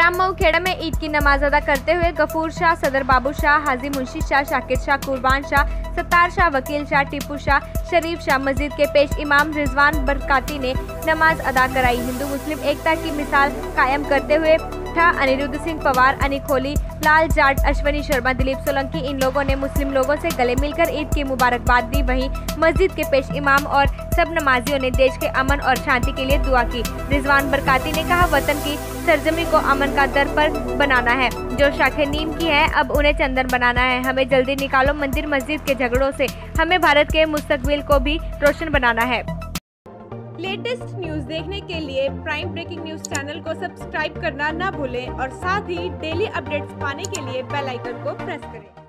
ग्राम मऊ खेड़ा में ईद की नमाज अदा करते हुए गफूर शाह, सदर बाबू शाह, हाजी मुंशी शाह, शाकिर शाह, कुर्बान शाह, सत्तार शाह, वकील शाह, टीपू शाह, शरीफ शाह, मस्जिद के पेश इमाम रिजवान बरकाती ने नमाज अदा कराई। हिंदू मुस्लिम एकता की मिसाल कायम करते हुए अनिरुद्ध सिंह पवार, अनिखोली, लाल जाट, अश्वनी शर्मा, दिलीप सोलंकी इन लोगों ने मुस्लिम लोगों से गले मिलकर ईद की मुबारकबाद दी। वहीं मस्जिद के पेश इमाम और सब नमाजियों ने देश के अमन और शांति के लिए दुआ की। रिजवान बरकाती ने कहा, वतन की सरजमी को अमन का दर पर बनाना है। जो शाखें नीम की हैं, अब उन्हें चंदन बनाना है। हमें जल्दी निकालो मंदिर मस्जिद के झगड़ों से, हमें भारत के मुस्तकबिल को भी रोशन बनाना है। लेटेस्ट न्यूज देखने के लिए प्राइम ब्रेकिंग न्यूज चैनल को सब्सक्राइब करना ना भूलें और साथ ही डेली अपडेट्स पाने के लिए बेल आइकन को प्रेस करें।